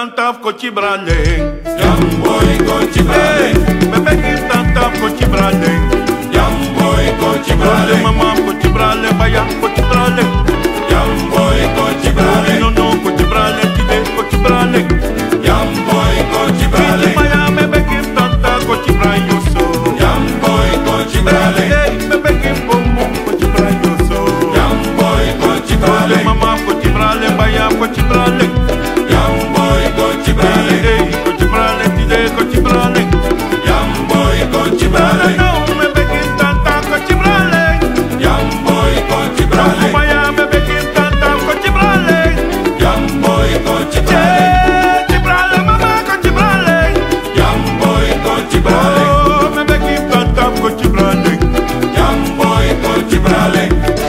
tanta cochibrale. Jamboy cochibrale. Bebe ki tanta cochibrale. Jamboy cochibrale. Mama cochibrale, baya cochibrale. Jamboy cochibrale. No no cochibrale, tide cochibrale. Jamboy cochibrale. Baya bebe ki tanta cochibrale yo so. Jamboy cochibrale. Bebe ki bomo cochibrale yo so. Jamboy cochibrale. Mama cochibrale, baya cochibrale. Jamboy cochibrale. Cochibrale, tide cochibrale. Jamboy cochibrale. No bebe ki tanta cochibrale. Jamboy cochibrale. Baya bebe ki tanta cochibrale. Jamboy cochibrale. Cochibrale, mama cochibrale. Jamboy cochibrale. Oh, bebe ki tanta cochibrale. Jamboy cochibrale.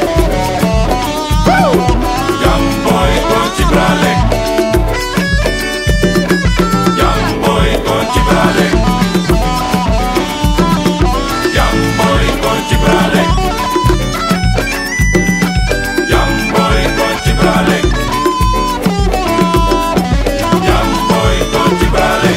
Jamboy cochibrale. Jamboy cochibrale. Jamboy cochibrale. Jamboy cochibrale. Jamboy cochibrale.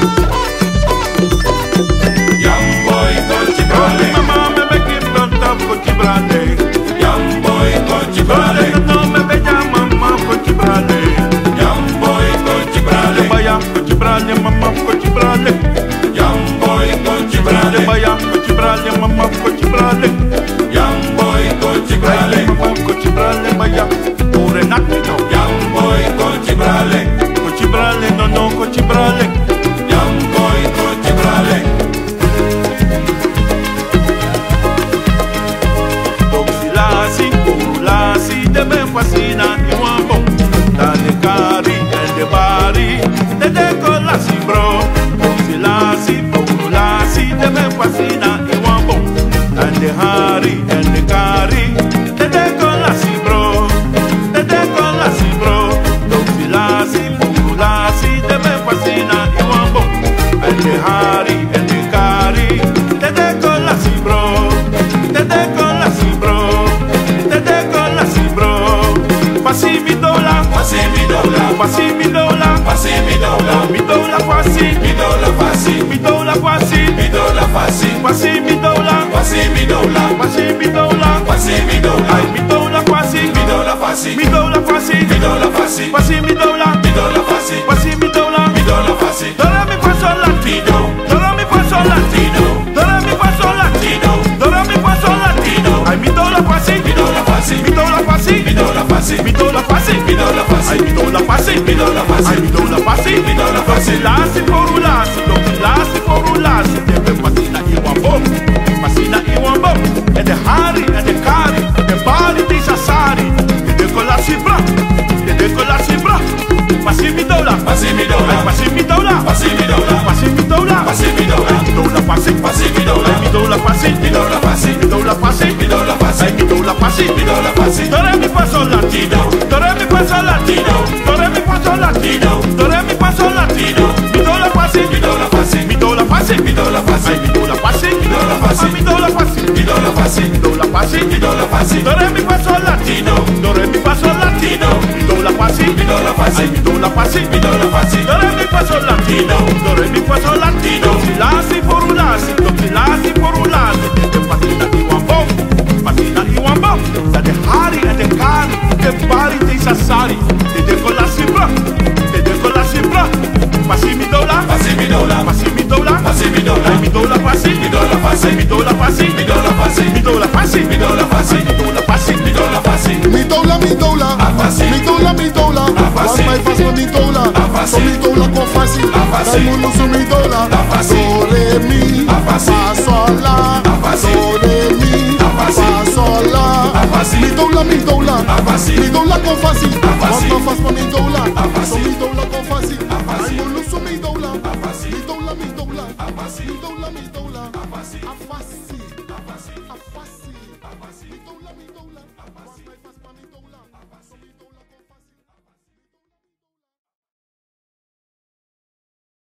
Jamboy cochibrale. Mama bebe ki tanta cochibrale. Jamboy cochibrale. No bebe ya mama cochibrale. Jamboy cochibrale. Baya cochibrale, mama cochibrale. Jamboy cochibrale. Baya cochibrale, mama cochibrale. Jamboy cochibrale. Mama cochibrale, baya pure natto. Jamboy cochibrale. Cochibrale, no no cochibrale. Jamboy cochibrale. Toxilasi, urulasi, debe fascina y wambo. Dale cari, el de bari, te decolasi bro. Toxilasi, urulasi, debe fascina y wambo. Dale hari, el de cari, te decolasi bro. Te decolasi bro. Toxilasi, urulasi, debe fascina y wambo. El de hari, el de cari, te decolasi bro. Te decolasi bro. Te decolasi bro. Pasi mi dola, Pasi mi dola. pasi mi dola, Pasi mi dola. mi dola pasi, Mi dola fácil. mi dola pasi, Mi dola fácil. pasi mi dola, Pasi mi dola. pasi mi dola, Pasi mi dola. ay mi dola pasi, Mi dola fácil. mi dola pasi, Mi dola fácil. pasi mi dola, Mi dola fácil. pasi mi dola, Mi dola fácil. do re mi fa sol la ti do, do re mi fa sol la ti do, do re mi fa sol la ti do, do re mi fa sol la ti do, ay mi dola pasi, Mi dola fácil. mi dola pasi, Mi dola fácil. mi dola pasi, Mi dola ay fácil. mi dola pasi, Mi dola fácil. ay mi dola pasi, Mi dola fácil. lasi por ulasi, do lasi por ulasi, deve pasina i wambo, pasina i wambo, e de hari, e de kari, e de bali di sasari, e de colasi bra, e de colasi bra, pasi mi dola, Pasi mi dola. pasi mi dola, Pasi mi dola. pasi mi dola, Pasi mi dola. mi dola pasi, Pasi mi dola. mi dola pasi, Mi dola fácil. mi dola pasi, Mi dola fácil. mi dola pasi, Mi dola fácil. do re mi fa sol latino, do re mi fa sol latino, do re mi fa sol latino, do re mi fa sol latino, mi dola pasi, Mi dola fácil. mi dola pasi, Mi dola fácil. mi dola pasi, Mi dola fácil. mi dola pasi, Mi dola fácil. mi dola pasi, Mi dola fácil. do re mi fa sol latino, do re mi fa sol latino, mi dola pasi, Mi dola fácil. mi dola pasi, Mi dola fácil. do re mi fa sol latino, do re mi fa sol latino, si lasi por ulasi, do si lasi por ulasi, de patina i wambo, patina i wambo, da de hari e de kari, de bari de sasari, de colasi bra, de colasi bra, pasi mi dola, Pasi mi dola. pasi mi dola, Pasi mi dola. mi dola pasi, Mi dola fácil. mi dola pasi, Mi dola fácil. mi dola pasi, Mi dola fácil. mi dola pasi, Mi dola fácil. Mi dola, mi dola, fácil. mi dola, mi dola. fácil. Faz mais fácil mi dola, fácil. só mi dola com fácil. fácil. Todo mundo sou mi dola. fácil. Do re mi, fácil. fa sol la. fácil. Do re mi, fácil. fa sol la. fácil. Mi dola, mi dola, fácil. mi dola com fácil. fácil. Quanto faz pra mi dola, fácil. só mi dola com fácil. fácil. Todo mundo sou mi dola. fácil. Mi dola, mi dola, fácil. mi dola, mi dola. fácil. A fácil, fácil. a fácil, mi dola, mi dola.